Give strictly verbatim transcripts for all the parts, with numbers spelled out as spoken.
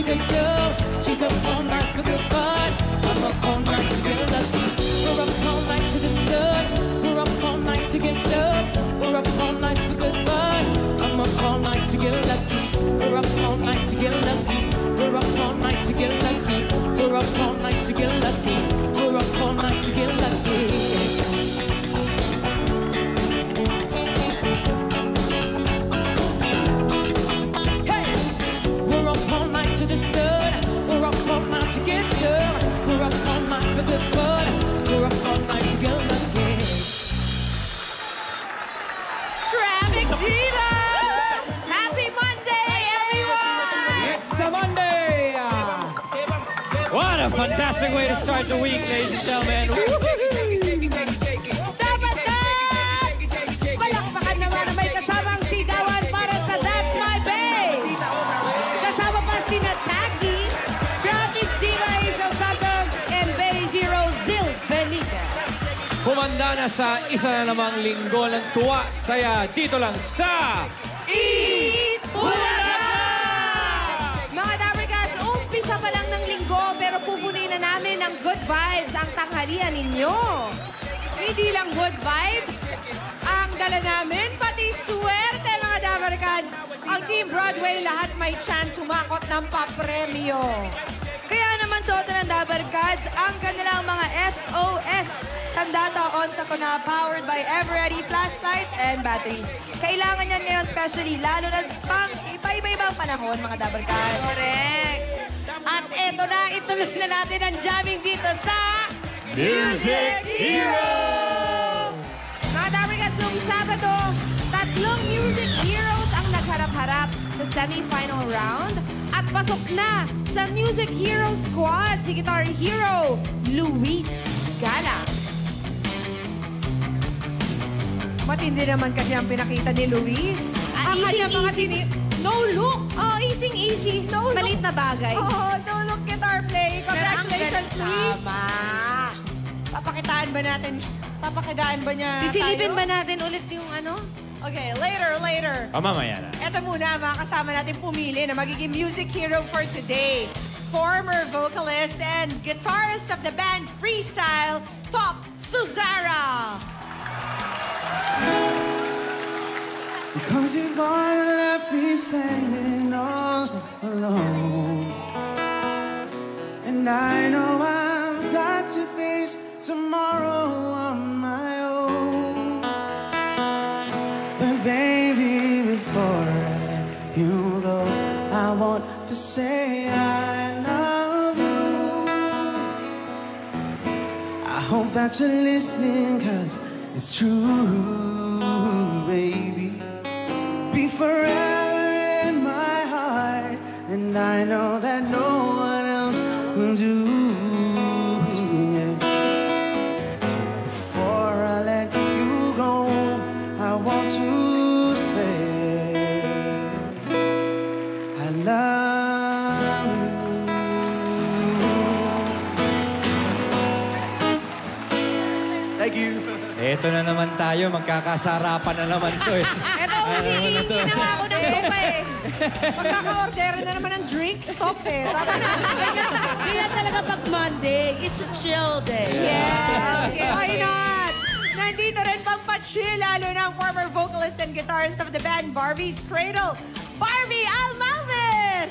get some. She's up all night for the fun. I'm up all night to get lucky. We're up all night to the sun. We're up all night to get some. We're up all night for good fun. I'm up all night to get lucky. We're up all night to get lucky. We're up all night to get lucky. We're up all night to get lucky. We're up all night to get lucky. Hey! We're up all night to the sun. We're up all night to get some. We're up all night for the fun. We're up all night to get lucky. Traffic Diva! Happy Monday, everyone! It's a Monday! What a fantastic way to start the week, ladies and gentlemen. Dapat ka! Palakpakan naman na may kasamang sigawan para sa That's My Bay! Kasama pa sina Tacky, Traffic Diva, Isel Santos, and Bay Zero Zil Benitez. Humanda na sa isa na namang linggo ng tuwa. Saya dito lang sa Eat Bulaga! Mga Dabarkads, umpisa pa lang ng linggo pero pupunin na namin ng good vibes ang tanghalian ninyo. Hindi lang good vibes ang dala namin, pati swerte, mga Dabarkads. Ang Team Broadway, lahat may chance sumakot ng papremyo. Kaya naman suot ng Dabarkads ang kanilang mga S O S Sandata on sa kuna powered by Everready flashlight and batteries. Kailangan yan ngayon especially lalo na pang iba-iba-ibang panahon, mga Dabarkads. Correct. At eto na, ituloy na natin ang jamming dito sa Music Hero! Mga Dabarkads, noong Sabado, tatlong Music Heroes ang nagharap-harap sa semi-final round at pasok na sa Music Hero Squad si Guitar Hero Luis Gala. Matindi naman kasi ang pinakita ni Luis. Ah, Ang kanya easy, mga easy. tini... No look! Oh, easy-easy. No, no. Malit na bagay. Oh, no look guitar play. Congratulations, Pero ang Luis. tama. Papakitaan ba natin? Papakitaan ba niya Sisilipin tayo? ba natin ulit yung ano? Okay, later, later. O, mamaya na. Ito muna, mga kasama natin pumili na magiging music hero for today. Former vocalist and guitarist of the band Freestyle, Top Suzara. Because you've gone and left me standing all alone. And I know I've got to face tomorrow on my own. But baby, before I let you go, I want to say I love you. I hope that you're listening, 'cause it's true, baby. Be forever in my heart, and I know that no one else will do. Yeah. Before I let you go, I want to say I love you. Thank you. Eto na naman tayo, magkakasarapan na naman to eh. Ito, hindi ginawa ko ng sopa eh. Pagkaka-order na naman ng drink, stop eh. Kaya talaga pag Monday, it's a chill day. Yes, Okay. why not? Nandito rin pang pa-chill, lalo na ang former vocalist and guitarist of the band Barbie's Cradle, Barbie Almalvis!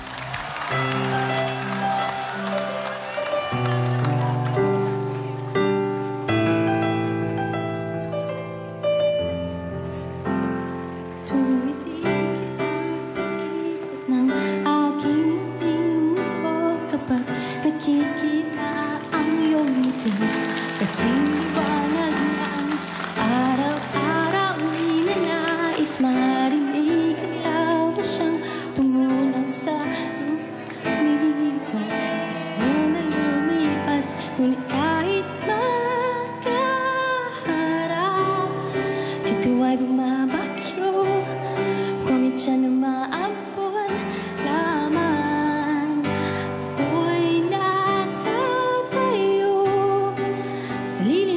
Nakikita ang iyong ngiti, kasing liwanag na ang araw-araw. Di na nais marinig, kaya ba siyang tumulong sa lumipas, na lumipas. Ngunit kahit magkaharap, dito ay bumabakyo, kumit siya na maampon lamang. Ako'y nakatayo sa lilim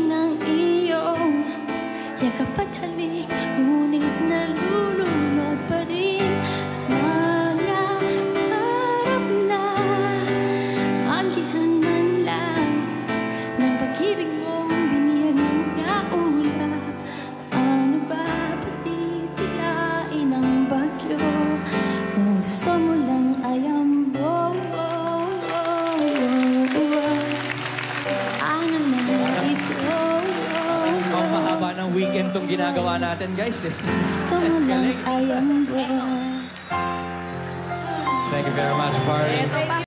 team tong ginagawa natin, guys. Eh. Gusto mo lang ay ang buwan. Thank you very much, Barry.